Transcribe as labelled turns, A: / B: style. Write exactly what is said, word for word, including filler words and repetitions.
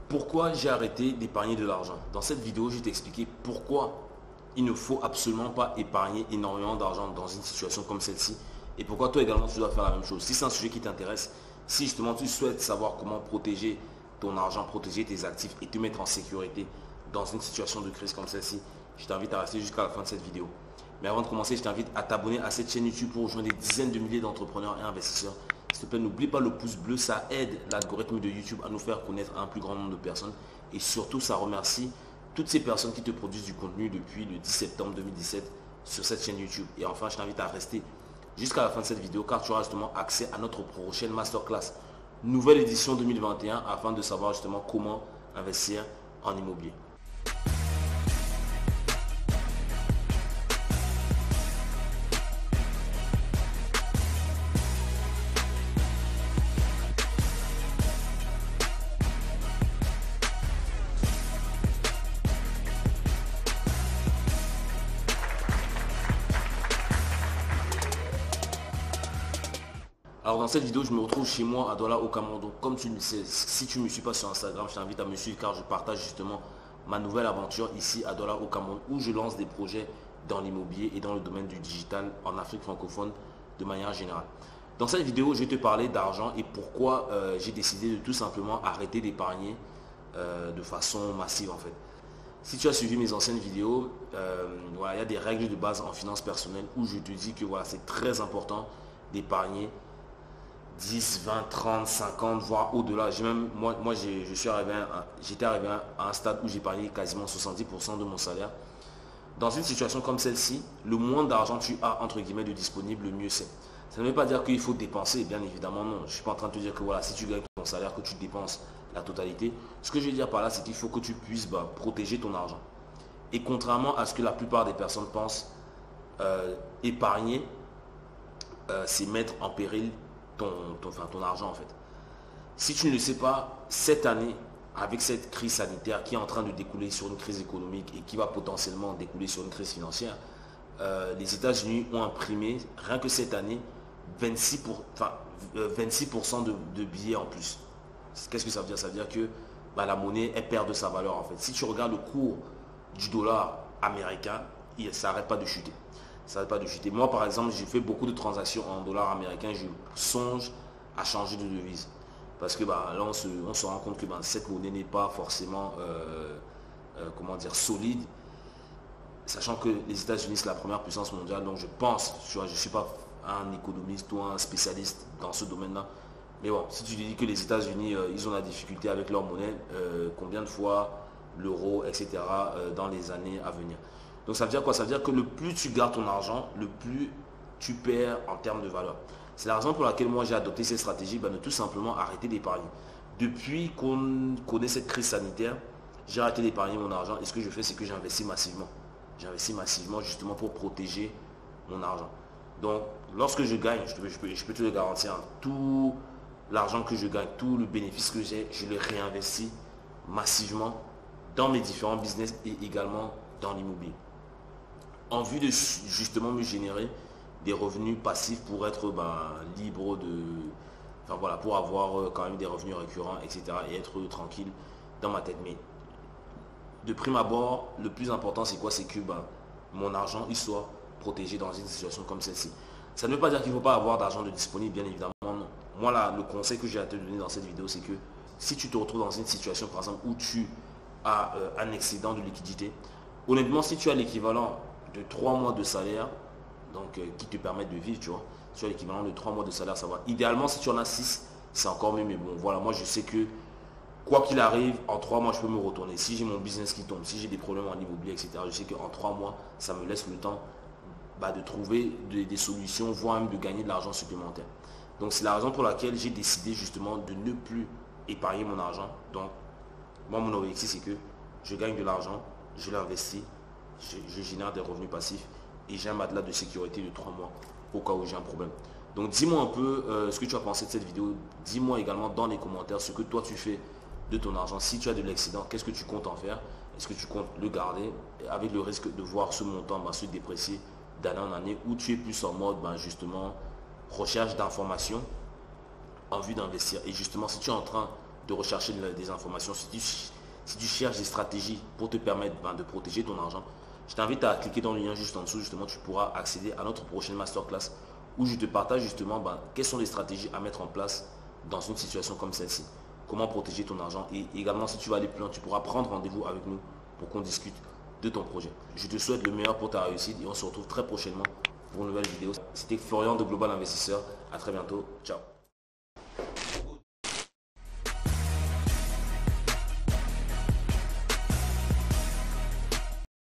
A: Pourquoi j'ai arrêté d'épargner de l'argent? Dans cette vidéo, je vais t'expliquer pourquoi il ne faut absolument pas épargner énormément d'argent dans une situation comme celle-ci et pourquoi toi également tu dois faire la même chose. Si c'est un sujet qui t'intéresse, si justement tu souhaites savoir comment protéger ton argent, protéger tes actifs et te mettre en sécurité dans une situation de crise comme celle-ci, je t'invite à rester jusqu'à la fin de cette vidéo. Mais avant de commencer, je t'invite à t'abonner à cette chaîne YouTube pour rejoindre des dizaines de milliers d'entrepreneurs et investisseurs. S'il te plaît, n'oublie pas le pouce bleu, ça aide l'algorithme de YouTube à nous faire connaître à un plus grand nombre de personnes. Et surtout, ça remercie toutes ces personnes qui te produisent du contenu depuis le dix septembre deux mille dix-sept sur cette chaîne YouTube. Et enfin, je t'invite à rester jusqu'à la fin de cette vidéo car tu auras justement accès à notre prochaine masterclass, nouvelle édition deux mille vingt et un, afin de savoir justement comment investir en immobilier. Alors dans cette vidéo, je me retrouve chez moi à Douala au Cameroun. Donc comme tu le sais, si tu ne me suis pas sur Instagram, je t'invite à me suivre car je partage justement ma nouvelle aventure ici à Douala au Cameroun où je lance des projets dans l'immobilier et dans le domaine du digital en Afrique francophone de manière générale. Dans cette vidéo, je vais te parler d'argent et pourquoi euh, j'ai décidé de tout simplement arrêter d'épargner euh, de façon massive en fait. Si tu as suivi mes anciennes vidéos, euh, voilà, il y a des règles de base en finance personnelle où je te dis que voilà, c'est très important d'épargner dix, vingt, trente, cinquante, voire au-delà. J'ai même, moi, moi je suis arrivé à, j'étais arrivé à un stade où j'épargnais quasiment soixante-dix pour cent de mon salaire. Dans une situation comme celle-ci, le moins d'argent tu as entre guillemets de disponible, le mieux c'est. Ça ne veut pas dire qu'il faut dépenser, bien évidemment non. Je ne suis pas en train de te dire que voilà, si tu gagnes ton salaire, que tu dépenses la totalité. Ce que je veux dire par là, c'est qu'il faut que tu puisses bah, protéger ton argent. Et contrairement à ce que la plupart des personnes pensent, euh, épargner, euh, c'est mettre en péril Ton, ton, enfin, ton argent en fait. Si tu ne le sais pas, cette année, avec cette crise sanitaire qui est en train de découler sur une crise économique et qui va potentiellement découler sur une crise financière, euh, les États-Unis ont imprimé, rien que cette année, vingt-six pour cent, enfin, vingt-six pour cent de, de billets en plus. Qu'est-ce que ça veut dire? Ça veut dire que bah, la monnaie, elle perd de sa valeur en fait. Si tu regardes le cours du dollar américain, il, ça n'arrête pas de chuter. Ça n'arrête pas de chuter. Moi, par exemple, j'ai fait beaucoup de transactions en dollars américains. Je songe à changer de devise. Parce que bah, là, on se, on se rend compte que bah, cette monnaie n'est pas forcément euh, euh, comment dire, solide. Sachant que les États-Unis, c'est la première puissance mondiale. Donc, je pense, tu vois, je ne suis pas un économiste ou un spécialiste dans ce domaine-là. Mais bon, si tu dis que les États-Unis, euh, ils ont la difficulté avec leur monnaie, euh, combien de fois l'euro, et cetera, euh, dans les années à venir. Donc ça veut dire quoi? Ça veut dire que le plus tu gardes ton argent, le plus tu perds en termes de valeur. C'est la raison pour laquelle moi j'ai adopté cette stratégie ben, de tout simplement arrêter d'épargner. Depuis qu'on connaît cette crise sanitaire, j'ai arrêté d'épargner mon argent et ce que je fais c'est que j'investis massivement. J'investis massivement justement pour protéger mon argent. Donc lorsque je gagne, je peux, je peux, je peux te le garantir, hein, tout l'argent que je gagne, tout le bénéfice que j'ai, je le réinvestis massivement dans mes différents business et également dans l'immobilier, en vue de justement me générer des revenus passifs pour être ben, libre de... Enfin voilà, pour avoir euh, quand même des revenus récurrents, et cetera. Et être tranquille dans ma tête. Mais de prime abord, le plus important c'est quoi? C'est que ben, mon argent il soit protégé dans une situation comme celle-ci. Ça ne veut pas dire qu'il ne faut pas avoir d'argent de disponible, bien évidemment non. Moi là, le conseil que j'ai à te donner dans cette vidéo, c'est que si tu te retrouves dans une situation par exemple où tu as euh, un excédent de liquidité, honnêtement, si tu as l'équivalent de trois mois de salaire, donc euh, qui te permettent de vivre, tu vois, si tu as l'équivalent de trois mois de salaire, ça va. Idéalement, si tu en as six, c'est encore mieux, mais bon, voilà, moi je sais que quoi qu'il arrive, en trois mois, je peux me retourner. Si j'ai mon business qui tombe, si j'ai des problèmes en immobilier, et cetera, je sais qu'en trois mois, ça me laisse le temps bah, de trouver des, des solutions, voire même de gagner de l'argent supplémentaire. Donc c'est la raison pour laquelle j'ai décidé justement de ne plus épargner mon argent. Donc, moi, mon objectif, c'est que je gagne de l'argent, je l'investis, je, je génère des revenus passifs et j'ai un matelas de sécurité de trois mois au cas où j'ai un problème. Donc dis-moi un peu euh, ce que tu as pensé de cette vidéo. Dis-moi également dans les commentaires ce que toi tu fais de ton argent. Si tu as de l'excédent, qu'est-ce que tu comptes en faire? Est-ce que tu comptes le garder avec le risque de voir ce montant bah, se déprécier d'année en année, ou tu es plus en mode bah, justement recherche d'informations en vue d'investir? Et justement, si tu es en train de rechercher des informations, si tu, si tu cherches des stratégies pour te permettre ben, de protéger ton argent, je t'invite à cliquer dans le lien juste en dessous. Justement, tu pourras accéder à notre prochaine masterclass où je te partage justement ben, quelles sont les stratégies à mettre en place dans une situation comme celle-ci. Comment protéger ton argent, et également si tu vas aller plus loin, tu pourras prendre rendez-vous avec nous pour qu'on discute de ton projet. Je te souhaite le meilleur pour ta réussite et on se retrouve très prochainement pour une nouvelle vidéo. C'était Florian de Global Investisseur. À très bientôt. Ciao.